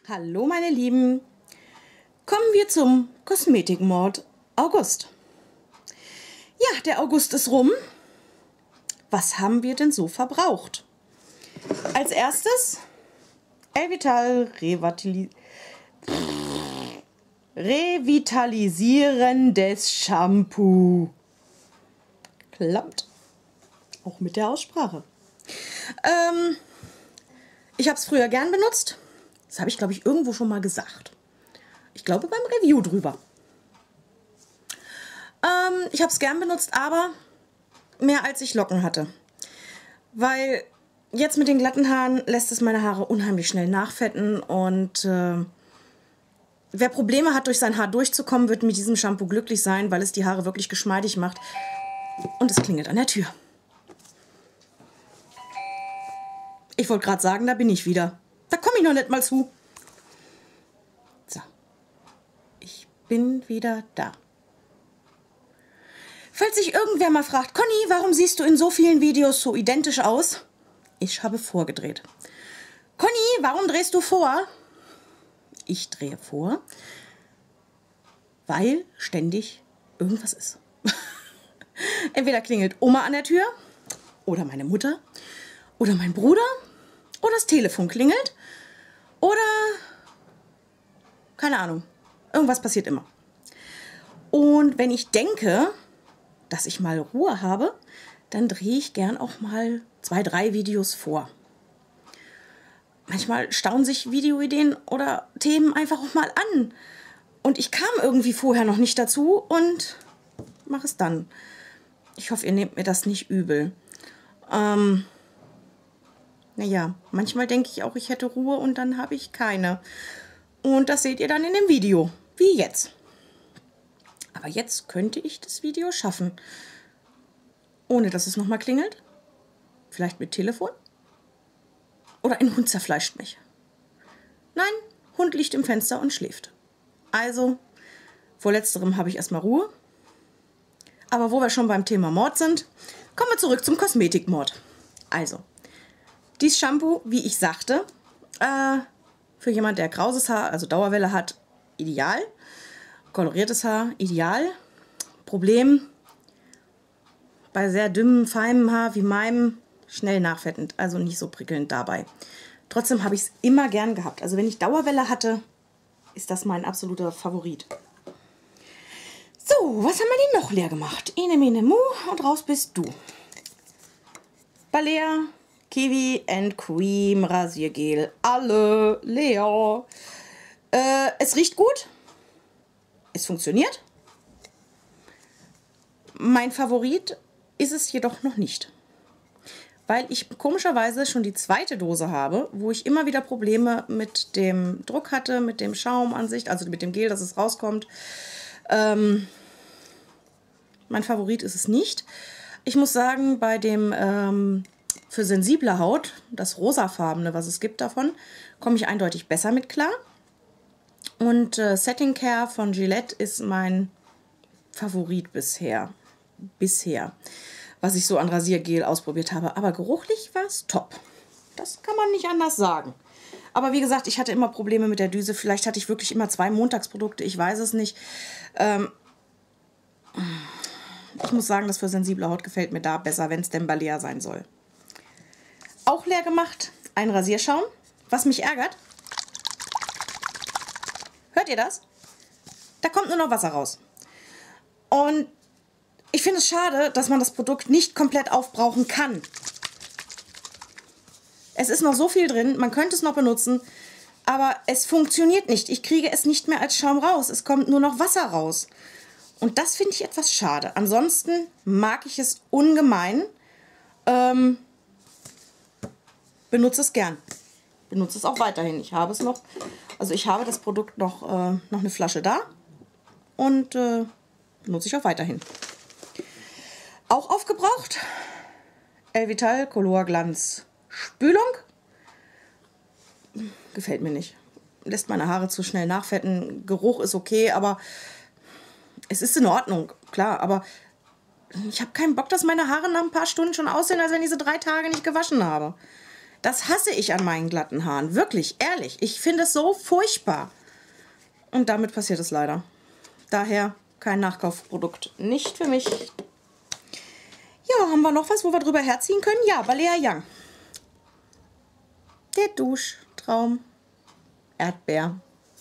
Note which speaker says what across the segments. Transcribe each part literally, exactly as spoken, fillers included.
Speaker 1: Hallo meine Lieben, kommen wir zum Kosmetikmord August. Ja, der August ist rum. Was haben wir denn so verbraucht? Als erstes Elvital Revitali Revitalisierendes Shampoo. Klappt. Auch mit der Aussprache. Ähm, ich habe es früher gern benutzt. Das habe ich, glaube ich, irgendwo schon mal gesagt. Ich glaube beim Review drüber. Ähm, ich habe es gern benutzt, aber mehr als ich Locken hatte. Weil jetzt mit den glatten Haaren lässt es meine Haare unheimlich schnell nachfetten. Und äh, wer Probleme hat, durch sein Haar durchzukommen, wird mit diesem Shampoo glücklich sein, weil es die Haare wirklich geschmeidig macht. Und es klingelt an der Tür. Ich wollte gerade sagen, da bin ich wieder. Da komme ich noch nicht mal zu. So. Ich bin wieder da. Falls sich irgendwer mal fragt, Conny, warum siehst du in so vielen Videos so identisch aus? Ich habe vorgedreht. Conny, warum drehst du vor? Ich drehe vor, weil ständig irgendwas ist. Entweder klingelt Oma an der Tür oder meine Mutter oder mein Bruder oder das Telefon klingelt oder keine Ahnung, irgendwas passiert immer. Und wenn ich denke, dass ich mal Ruhe habe, dann drehe ich gern auch mal zwei, drei Videos vor. Manchmal staunen sich Videoideen oder Themen einfach auch mal an. Und ich kam irgendwie vorher noch nicht dazu und mache es dann. Ich hoffe, ihr nehmt mir das nicht übel. Ähm, naja, manchmal denke ich auch, ich hätte Ruhe und dann habe ich keine. Und das seht ihr dann in dem Video, wie jetzt. Aber jetzt könnte ich das Video schaffen, ohne dass es nochmal klingelt. Vielleicht mit Telefon. Oder ein Hund zerfleischt mich. Nein, Hund liegt im Fenster und schläft. Also, vor letzterem habe ich erstmal Ruhe. Aber wo wir schon beim Thema Mord sind, kommen wir zurück zum Kosmetikmord. Also, dieses Shampoo, wie ich sagte, äh, für jemand, der krauses Haar, also Dauerwelle hat, ideal. Koloriertes Haar, ideal. Problem, bei sehr dünnem, feinem Haar wie meinem, schnell nachfettend, also nicht so prickelnd dabei. Trotzdem habe ich es immer gern gehabt. Also wenn ich Dauerwelle hatte, ist das mein absoluter Favorit. So, was haben wir denn noch leer gemacht? Ene, mene, mu und raus bist du. Balea, Kiwi and Cream Rasiergel. Alle leer. Äh, es riecht gut. Es funktioniert. Mein Favorit ist es jedoch noch nicht. Weil ich komischerweise schon die zweite Dose habe, wo ich immer wieder Probleme mit dem Druck hatte, mit dem Schaum an sich, also mit dem Gel, dass es rauskommt. Ähm, mein Favorit ist es nicht. Ich muss sagen, bei dem ähm, für sensible Haut, das rosafarbene, was es gibt davon, komme ich eindeutig besser mit klar. Und äh, Setting Care von Gillette ist mein Favorit bisher. Bisher. Was ich so an Rasiergel ausprobiert habe. Aber geruchlich war es top. Das kann man nicht anders sagen. Aber wie gesagt, ich hatte immer Probleme mit der Düse. Vielleicht hatte ich wirklich immer zwei Montagsprodukte. Ich weiß es nicht. Ähm ich muss sagen, das für sensible Haut gefällt mir da besser, wenn es denn Balea sein soll. Auch leer gemacht. Ein Rasierschaum. Was mich ärgert. Hört ihr das? Da kommt nur noch Wasser raus. Und ich finde es schade, dass man das Produkt nicht komplett aufbrauchen kann. Es ist noch so viel drin, man könnte es noch benutzen, aber es funktioniert nicht. Ich kriege es nicht mehr als Schaum raus. Es kommt nur noch Wasser raus. Und das finde ich etwas schade. Ansonsten mag ich es ungemein. Ähm, benutze es gern. Benutze es auch weiterhin. Ich habe es noch, also ich habe das Produkt noch, äh, noch eine Flasche da und äh, benutze ich auch weiterhin. Auch aufgebraucht, Elvital Color Glanz Spülung. Gefällt mir nicht. Lässt meine Haare zu schnell nachfetten. Geruch ist okay, aber es ist in Ordnung, klar. Aber ich habe keinen Bock, dass meine Haare nach ein paar Stunden schon aussehen, als wenn ich sie drei Tage nicht gewaschen habe. Das hasse ich an meinen glatten Haaren. Wirklich, ehrlich. Ich finde es so furchtbar. Und damit passiert es leider. Daher kein Nachkaufprodukt. Nicht für mich. Ja, haben wir noch was, wo wir drüber herziehen können? Ja, Balea Young. Der Duschtraum. Erdbeer.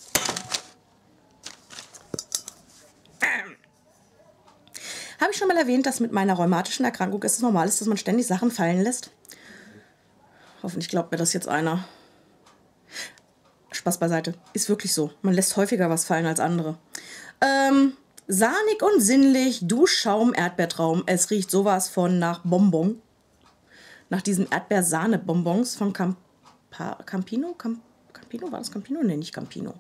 Speaker 1: Ähm. Habe ich schon mal erwähnt, dass mit meiner rheumatischen Erkrankung es normal ist, dass man ständig Sachen fallen lässt? Hoffentlich glaubt mir das jetzt einer. Spaß beiseite. Ist wirklich so. Man lässt häufiger was fallen als andere. Ähm, sahnig und sinnlich, Duschschaum, Erdbeertraum. Es riecht sowas von nach Bonbon. Nach diesen Erdbeersahne-Bonbons von Campa Campino? Camp Campino? War das Campino? Ne, nicht Campino.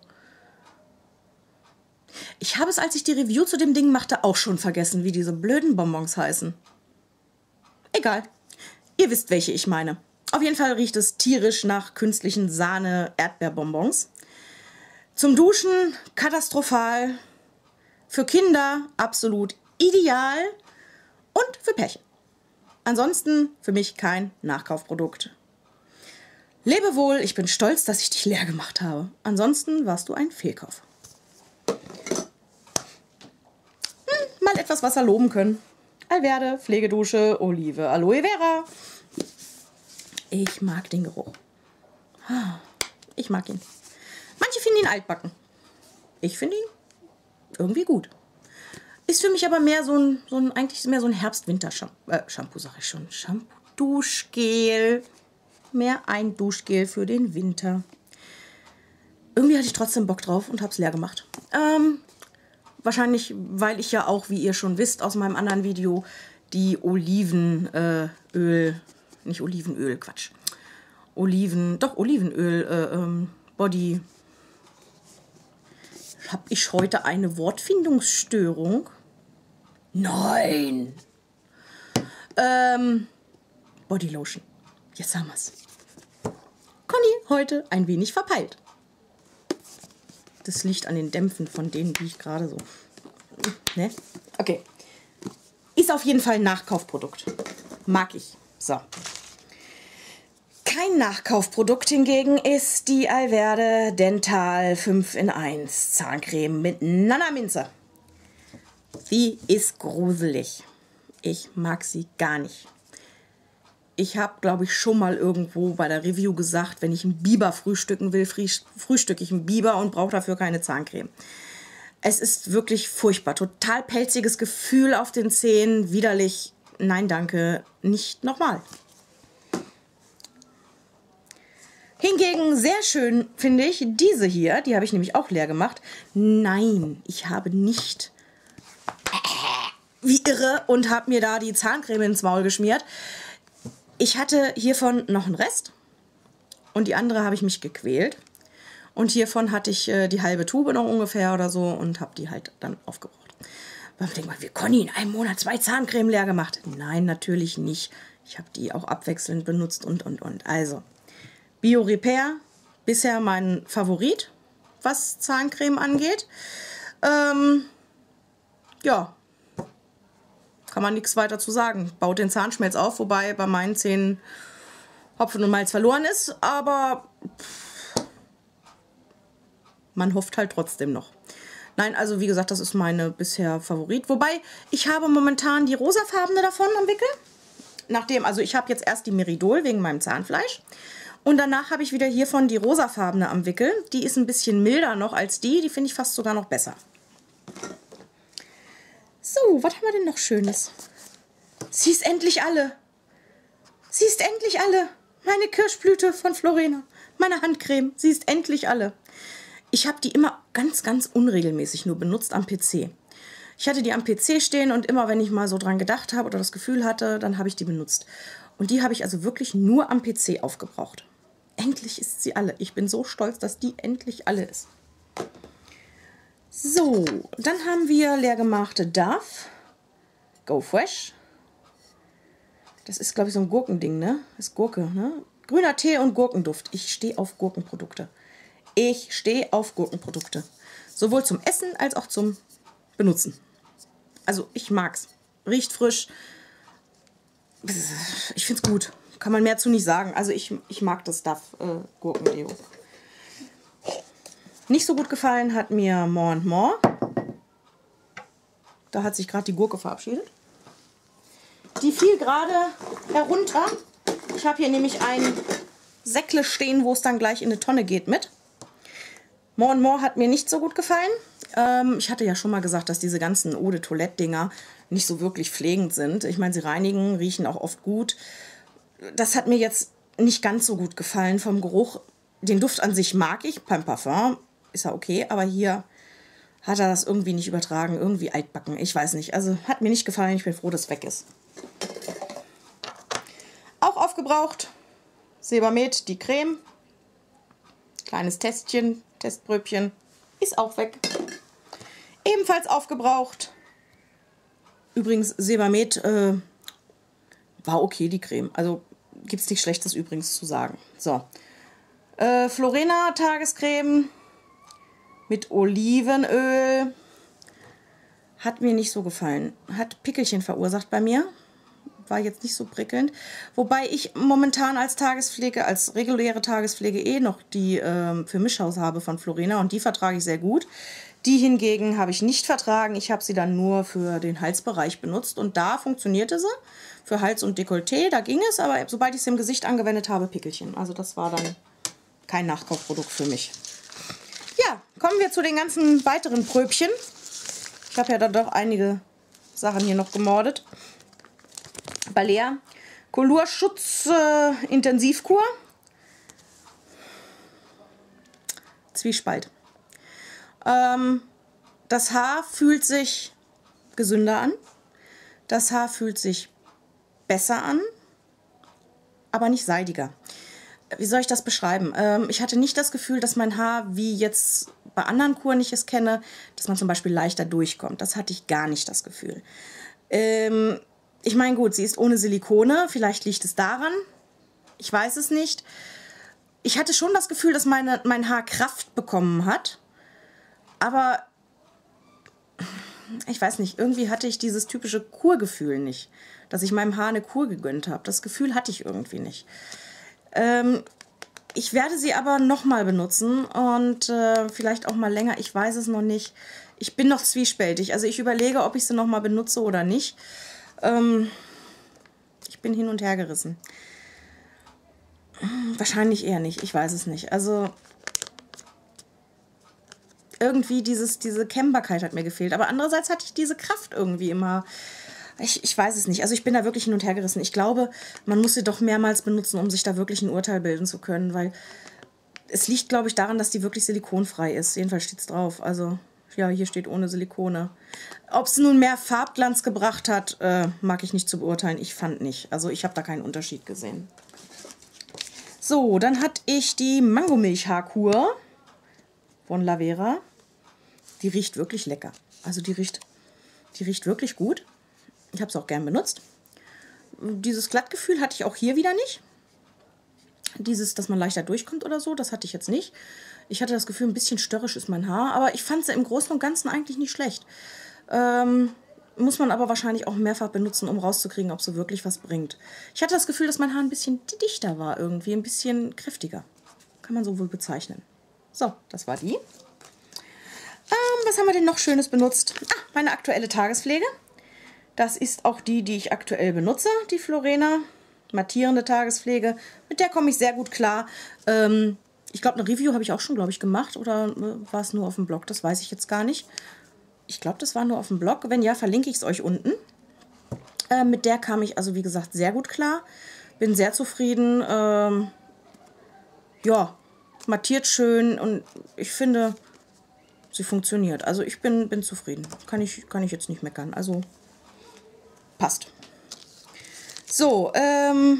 Speaker 1: Ich habe es, als ich die Review zu dem Ding machte, auch schon vergessen, wie diese blöden Bonbons heißen. Egal. Ihr wisst, welche ich meine. Auf jeden Fall riecht es tierisch nach künstlichen Sahne-Erdbeerbonbons. Zum Duschen katastrophal. Für Kinder absolut ideal. Und für Pärchen. Ansonsten für mich kein Nachkaufprodukt. Lebe wohl, ich bin stolz, dass ich dich leer gemacht habe. Ansonsten warst du ein Fehlkauf. Hm, mal etwas Wasser loben können. Alverde, Pflegedusche, Olive, Aloe Vera. Ich mag den Geruch. Ich mag ihn. Manche finden ihn altbacken. Ich finde ihn irgendwie gut. Ist für mich aber mehr so ein, so ein eigentlich mehr so ein Herbst-Winter-Shampoo, äh, Shampoo sag ich schon. Shampoo, Duschgel. Mehr ein Duschgel für den Winter. Irgendwie hatte ich trotzdem Bock drauf und habe es leer gemacht. Ähm, wahrscheinlich, weil ich ja auch, wie ihr schon wisst, aus meinem anderen Video die Olivenöl, äh, nicht Olivenöl, Quatsch. Oliven, doch Olivenöl, äh, ähm, Body. Habe ich heute eine Wortfindungsstörung? Nein. Ähm, Bodylotion. Jetzt haben wir's. Conny heute ein wenig verpeilt. Das liegt an den Dämpfen von denen, die ich gerade so... Ne? Okay. Ist auf jeden Fall ein Nachkaufprodukt. Mag ich. So. Kein Nachkaufprodukt hingegen ist die Alverde Dental fünf in eins Zahncreme mit Nana-Minze. Sie ist gruselig. Ich mag sie gar nicht. Ich habe, glaube ich, schon mal irgendwo bei der Review gesagt, wenn ich einen Biber frühstücken will, frühstücke ich einen Biber und brauche dafür keine Zahncreme. Es ist wirklich furchtbar. Total pelziges Gefühl auf den Zähnen. Widerlich. Nein, danke. Nicht nochmal. Hingegen sehr schön finde ich diese hier. Die habe ich nämlich auch leer gemacht. Nein, ich habe nicht wie irre und habe mir da die Zahncreme ins Maul geschmiert. Ich hatte hiervon noch einen Rest und die andere habe ich mich gequält. Und hiervon hatte ich äh, die halbe Tube noch ungefähr oder so und habe die halt dann aufgebraucht. Man denkt mal, wie Conny in einem Monat zwei Zahncreme leer gemacht? Nein, natürlich nicht. Ich habe die auch abwechselnd benutzt und, und, und. Also, Bio Repair, bisher mein Favorit, was Zahncreme angeht. Ähm, ja. Kann man nichts weiter zu sagen. Baut den Zahnschmelz auf, wobei bei meinen Zähnen Hopfen und Malz verloren ist, aber pff, man hofft halt trotzdem noch. Nein, also wie gesagt, das ist meine bisher Favorit. Wobei, ich habe momentan die rosafarbene davon am Wickel. Nachdem, also ich habe jetzt erst die Meridol wegen meinem Zahnfleisch. Und danach habe ich wieder hiervon die rosafarbene am Wickel. Die ist ein bisschen milder noch als die. Die finde ich fast sogar noch besser. So, was haben wir denn noch Schönes? Sie ist endlich alle. Sie ist endlich alle. Meine Kirschblüte von Florena. Meine Handcreme. Sie ist endlich alle. Ich habe die immer ganz, ganz unregelmäßig nur benutzt am P C. Ich hatte die am P C stehen und immer, wenn ich mal so dran gedacht habe oder das Gefühl hatte, dann habe ich die benutzt. Und die habe ich also wirklich nur am P C aufgebraucht. Endlich ist sie alle. Ich bin so stolz, dass die endlich alle ist. So, dann haben wir leer gemachte Dove. Go Fresh. Das ist, glaube ich, so ein Gurkending, ne? Das ist Gurke, ne? Grüner Tee und Gurkenduft. Ich stehe auf Gurkenprodukte. Ich stehe auf Gurkenprodukte. Sowohl zum Essen als auch zum Benutzen. Also, ich mag's. Riecht frisch. Ich find's gut. kann man mehr zu nicht sagen. Also ich, ich mag das Duff äh, Gurkendeo. Nicht so gut gefallen hat mir More and More. Da hat sich gerade die Gurke verabschiedet. Die fiel gerade herunter. Ich habe hier nämlich ein Säckle stehen, wo es dann gleich in eine Tonne geht mit. More and More hat mir nicht so gut gefallen. Ähm, ich hatte ja schon mal gesagt, dass diese ganzen Eau de Toilette-Dinger nicht so wirklich pflegend sind. Ich meine, sie reinigen, riechen auch oft gut. Das hat mir jetzt nicht ganz so gut gefallen vom Geruch. Den Duft an sich mag ich, beim Parfum ist ja okay, aber hier hat er das irgendwie nicht übertragen, irgendwie altbacken, ich weiß nicht. Also hat mir nicht gefallen, ich bin froh, dass es weg ist. Auch aufgebraucht, Sebamed, die Creme. Kleines Testchen, Testpröbchen, ist auch weg. Ebenfalls aufgebraucht. Übrigens, Sebamed äh, war okay, die Creme. Also gibt es nichts Schlechtes übrigens zu sagen. So. Äh, Florena Tagescreme mit Olivenöl. Hat mir nicht so gefallen. Hat Pickelchen verursacht bei mir. War jetzt nicht so prickelnd. Wobei ich momentan als Tagespflege, als reguläre Tagespflege eh noch die ähm, für Mischhaus habe von Florena und die vertrage ich sehr gut. Die hingegen habe ich nicht vertragen. Ich habe sie dann nur für den Halsbereich benutzt und da funktionierte sie. Für Hals und Dekolleté, da ging es, aber sobald ich es im Gesicht angewendet habe, Pickelchen. Also das war dann kein Nachkaufprodukt für mich. Ja, kommen wir zu den ganzen weiteren Pröbchen. Ich habe ja dann doch einige Sachen hier noch gemordet. Balea Colurschutz äh, Intensivkur. Zwiespalt. Ähm, das Haar fühlt sich gesünder an. Das Haar fühlt sich besser an, aber nicht seidiger. Wie soll ich das beschreiben? Ähm, ich hatte nicht das Gefühl, dass mein Haar, wie jetzt bei anderen Kuren ich es kenne, dass man zum Beispiel leichter durchkommt. Das hatte ich gar nicht das Gefühl. Ähm, ich meine, gut, sie ist ohne Silikone. Vielleicht liegt es daran. Ich weiß es nicht. Ich hatte schon das Gefühl, dass meine, mein Haar Kraft bekommen hat. Aber ich weiß nicht, irgendwie hatte ich dieses typische Kurgefühl nicht. Dass ich meinem Haar eine Kur gegönnt habe. Das Gefühl hatte ich irgendwie nicht. Ähm, ich werde sie aber nochmal benutzen und äh, vielleicht auch mal länger. Ich weiß es noch nicht. Ich bin noch zwiespältig. Also ich überlege, ob ich sie nochmal benutze oder nicht. Ähm, ich bin hin und her gerissen. Wahrscheinlich eher nicht. Ich weiß es nicht. Also irgendwie dieses, diese Kennbarkeit hat mir gefehlt. Aber andererseits hatte ich diese Kraft irgendwie immer. Ich, ich weiß es nicht. Also ich bin da wirklich hin und her gerissen. Ich glaube, man muss sie doch mehrmals benutzen, um sich da wirklich ein Urteil bilden zu können, weil es liegt, glaube ich, daran, dass die wirklich silikonfrei ist. Jedenfalls steht es drauf. Also, ja, hier steht ohne Silikone. Ob es nun mehr Farbglanz gebracht hat, äh, mag ich nicht zu beurteilen. Ich fand nicht. Also ich habe da keinen Unterschied gesehen. So, dann hatte ich die Mangomilch-Haarkur von Lavera. Die riecht wirklich lecker. Also die riecht, die riecht wirklich gut. Ich habe es auch gern benutzt. Dieses Glattgefühl hatte ich auch hier wieder nicht. Dieses, dass man leichter durchkommt oder so, das hatte ich jetzt nicht. Ich hatte das Gefühl, ein bisschen störrisch ist mein Haar, aber ich fand sie im Großen und Ganzen eigentlich nicht schlecht. Ähm, muss man aber wahrscheinlich auch mehrfach benutzen, um rauszukriegen, ob sie wirklich was bringt. Ich hatte das Gefühl, dass mein Haar ein bisschen dichter war irgendwie, ein bisschen kräftiger. Kann man so wohl bezeichnen. So, das war die. Ähm, was haben wir denn noch Schönes benutzt? Ah, meine aktuelle Tagespflege. Das ist auch die, die ich aktuell benutze, die Florena. Mattierende Tagespflege. Mit der komme ich sehr gut klar. Ähm, ich glaube, eine Review habe ich auch schon, glaube ich, gemacht. Oder äh, war es nur auf dem Blog? Das weiß ich jetzt gar nicht. Ich glaube, das war nur auf dem Blog. Wenn ja, verlinke ich es euch unten. Äh, mit der kam ich also, wie gesagt, sehr gut klar. Bin sehr zufrieden. Ähm, ja, mattiert schön. Und ich finde, sie funktioniert. Also ich bin, bin zufrieden. Kann ich, kann ich jetzt nicht meckern. Also passt. So, ähm,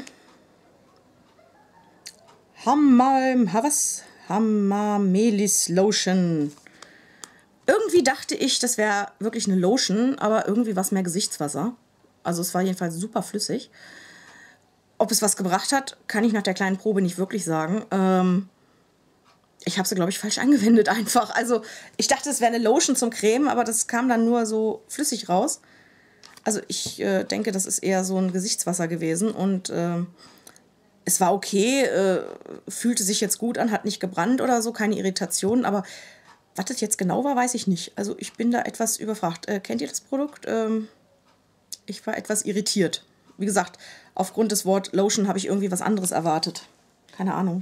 Speaker 1: Hammam, was? Hamamelis Lotion. Irgendwie dachte ich, das wäre wirklich eine Lotion, aber irgendwie war es mehr Gesichtswasser. Also es war jedenfalls super flüssig. Ob es was gebracht hat, kann ich nach der kleinen Probe nicht wirklich sagen. Ähm, ich habe sie, glaube ich, falsch angewendet einfach. Also ich dachte, es wäre eine Lotion zum Cremen, aber das kam dann nur so flüssig raus. Also ich äh, denke, das ist eher so ein Gesichtswasser gewesen und äh, es war okay, äh, fühlte sich jetzt gut an, hat nicht gebrannt oder so, keine Irritationen, aber was das jetzt genau war, weiß ich nicht. Also ich bin da etwas überfragt. Äh, kennt ihr das Produkt? Ähm, ich war etwas irritiert. Wie gesagt, aufgrund des Wort Lotion habe ich irgendwie was anderes erwartet. Keine Ahnung.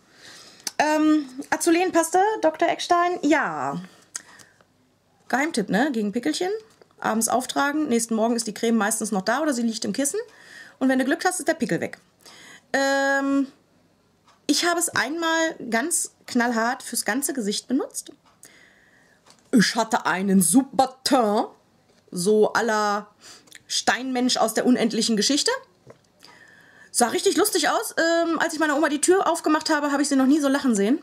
Speaker 1: Ähm, Azulenpaste, Doktor Eckstein, ja. Geheimtipp, ne? Gegen Pickelchen. Abends auftragen, nächsten Morgen ist die Creme meistens noch da oder sie liegt im Kissen. Und wenn du Glück hast, ist der Pickel weg. Ähm, ich habe es einmal ganz knallhart fürs ganze Gesicht benutzt. Ich hatte einen super Teint, so à la Steinmensch aus der unendlichen Geschichte. Sah richtig lustig aus. Ähm, als ich meiner Oma die Tür aufgemacht habe, habe ich sie noch nie so lachen sehen.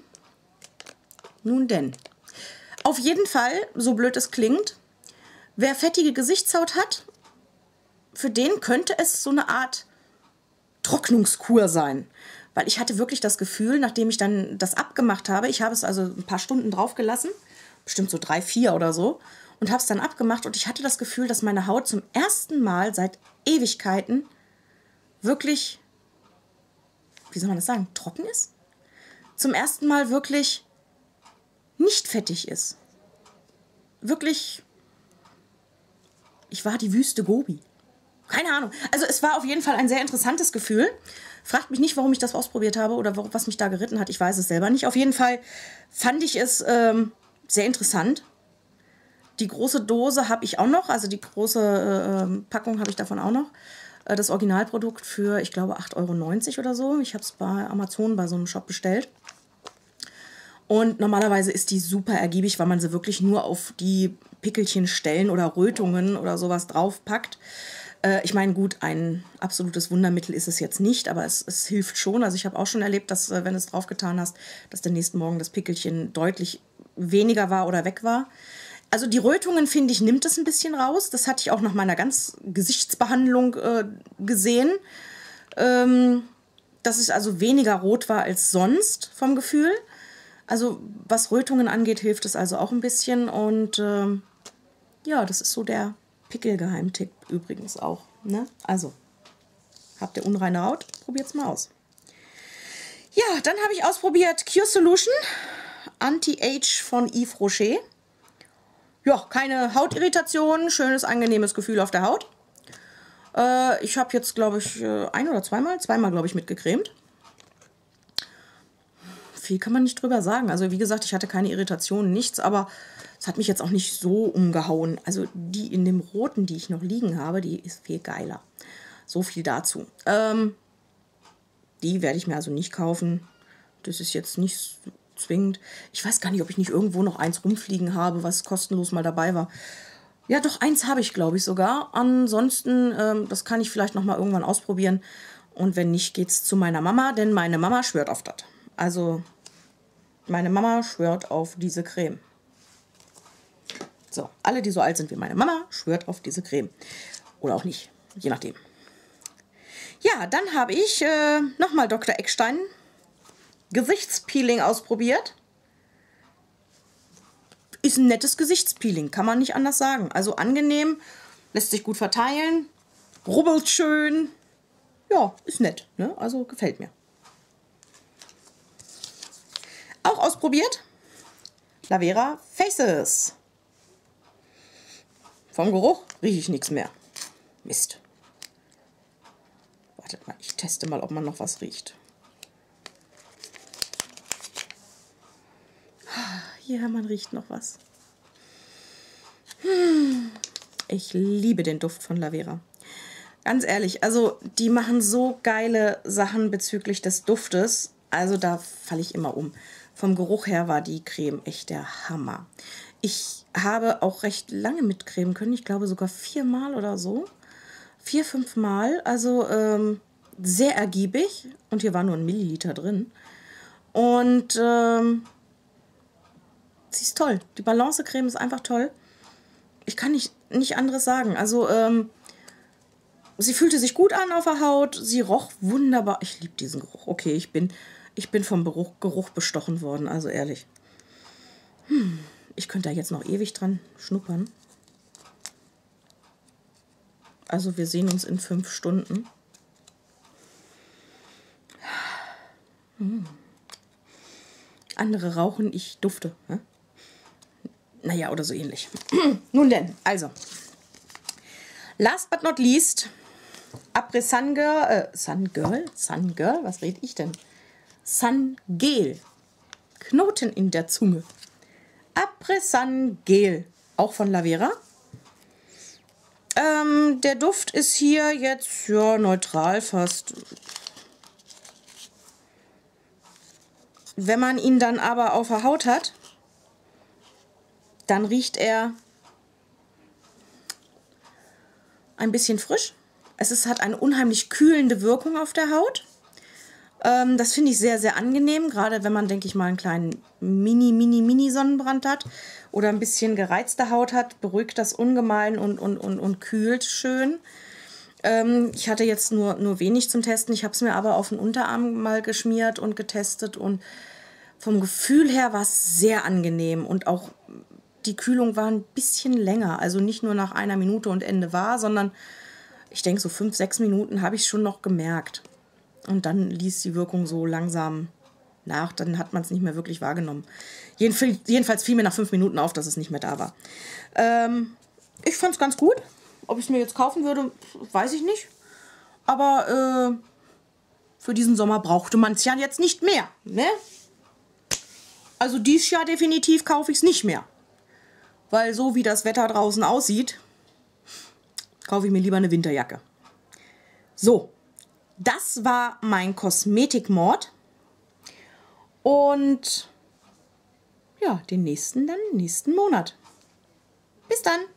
Speaker 1: Nun denn. Auf jeden Fall, so blöd es klingt, wer fettige Gesichtshaut hat, für den könnte es so eine Art Trocknungskur sein. Weil ich hatte wirklich das Gefühl, nachdem ich dann das abgemacht habe, ich habe es also ein paar Stunden drauf gelassen, bestimmt so drei, vier oder so, und habe es dann abgemacht und ich hatte das Gefühl, dass meine Haut zum ersten Mal seit Ewigkeiten wirklich, wie soll man das sagen, trocken ist? Zum ersten Mal wirklich nicht fettig ist. Wirklich, ich war die Wüste Gobi. Keine Ahnung. Also es war auf jeden Fall ein sehr interessantes Gefühl. Fragt mich nicht, warum ich das ausprobiert habe oder was mich da geritten hat. Ich weiß es selber nicht. Auf jeden Fall fand ich es ähm, sehr interessant. Die große Dose habe ich auch noch. Also die große äh, Packung habe ich davon auch noch. Äh, das Originalprodukt für, ich glaube, acht Euro neunzig oder so. Ich habe es bei Amazon bei so einem Shop bestellt. Und normalerweise ist die super ergiebig, weil man sie wirklich nur auf die Pickelchenstellen oder Rötungen oder sowas draufpackt. Äh, ich meine, gut, ein absolutes Wundermittel ist es jetzt nicht, aber es, es hilft schon. Also ich habe auch schon erlebt, dass, äh, wenn du es draufgetan hast, dass der nächsten Morgen das Pickelchen deutlich weniger war oder weg war. Also die Rötungen, finde ich, nimmt es ein bisschen raus. Das hatte ich auch nach meiner ganz Gesichtsbehandlung äh, gesehen. Ähm, dass es also weniger rot war als sonst vom Gefühl. Also was Rötungen angeht, hilft es also auch ein bisschen. Und ähm, ja, das ist so der Pickelgeheimtipp übrigens auch. Ne? Also, habt ihr unreine Haut? Probiert's mal aus. Ja, dann habe ich ausprobiert Cure Solution Anti-Age von Yves Rocher. Ja, keine Hautirritation, schönes, angenehmes Gefühl auf der Haut. Äh, ich habe jetzt, glaube ich, ein oder zweimal, zweimal, glaube ich, mitgecremt. Viel kann man nicht drüber sagen. Also wie gesagt, ich hatte keine Irritationen, nichts, aber es hat mich jetzt auch nicht so umgehauen. Also die in dem Roten, die ich noch liegen habe, die ist viel geiler. So viel dazu. Ähm, die werde ich mir also nicht kaufen. Das ist jetzt nicht zwingend. Ich weiß gar nicht, ob ich nicht irgendwo noch eins rumfliegen habe, was kostenlos mal dabei war. Ja, doch, eins habe ich, glaube ich, sogar. Ansonsten, ähm, das kann ich vielleicht noch mal irgendwann ausprobieren. Und wenn nicht, geht es zu meiner Mama, denn meine Mama schwört auf das. Also, meine Mama schwört auf diese Creme. So, alle, die so alt sind wie meine Mama, schwört auf diese Creme. Oder auch nicht, je nachdem. Ja, dann habe ich äh, nochmal Doktor Eckstein Gesichtspeeling ausprobiert. Ist ein nettes Gesichtspeeling, kann man nicht anders sagen. Also angenehm, lässt sich gut verteilen, rubbelt schön. Ja, ist nett, ne? Also gefällt mir. Auch ausprobiert Lavera Faces. Vom Geruch rieche ich nichts mehr. Mist. Wartet mal, ich teste mal, ob man noch was riecht. Ja, man riecht noch was. Ich liebe den Duft von Lavera. Ganz ehrlich, also die machen so geile Sachen bezüglich des Duftes. Also da falle ich immer um. Vom Geruch her war die Creme echt der Hammer. Ich habe auch recht lange mitcremen können. Ich glaube sogar viermal oder so. Vier, fünf Mal. Also ähm, sehr ergiebig. Und hier war nur ein Milliliter drin. Und ähm, sie ist toll. Die Balancecreme ist einfach toll. Ich kann nicht, nicht anderes sagen. Also ähm, sie fühlte sich gut an auf der Haut. Sie roch wunderbar. Ich liebe diesen Geruch. Okay, ich bin, ich bin vom Geruch, Geruch bestochen worden. Also ehrlich. Hm. Ich könnte da jetzt noch ewig dran schnuppern. Also wir sehen uns in fünf Stunden. andere rauchen, ich dufte. Ne? Naja, oder so ähnlich. Nun denn, also. Last but not least, Après Sun Girl, äh, Sun Girl, Sun Girl, was rede ich denn? Sun Gel. Knoten in der Zunge. Après Sun Gel. Auch von Lavera. Ähm, der Duft ist hier jetzt, ja, neutral fast. Wenn man ihn dann aber auf der Haut hat, dann riecht er ein bisschen frisch. Es ist, hat eine unheimlich kühlende Wirkung auf der Haut. Ähm, das finde ich sehr, sehr angenehm, gerade wenn man, denke ich mal, einen kleinen Mini, Mini, Mini Sonnenbrand hat oder ein bisschen gereizte Haut hat, beruhigt das ungemein und, und, und, und kühlt schön. Ähm, ich hatte jetzt nur, nur wenig zum Testen, ich habe es mir aber auf den Unterarm mal geschmiert und getestet und vom Gefühl her war es sehr angenehm und auch die Kühlung war ein bisschen länger, also nicht nur nach einer Minute und Ende war, sondern ich denke so fünf, sechs Minuten habe ich schon noch gemerkt. Und dann ließ die Wirkung so langsam nach, dann hat man es nicht mehr wirklich wahrgenommen. Jedenfalls, jedenfalls fiel mir nach fünf Minuten auf, dass es nicht mehr da war. Ähm, ich fand es ganz gut. Ob ich es mir jetzt kaufen würde, weiß ich nicht. Aber äh, für diesen Sommer brauchte man es ja jetzt nicht mehr. Ne? Also dieses Jahr definitiv kaufe ich es nicht mehr. Weil so wie das Wetter draußen aussieht, kaufe ich mir lieber eine Winterjacke. So, das war mein Kosmetikmord. Und ja, den nächsten dann nächsten Monat. Bis dann!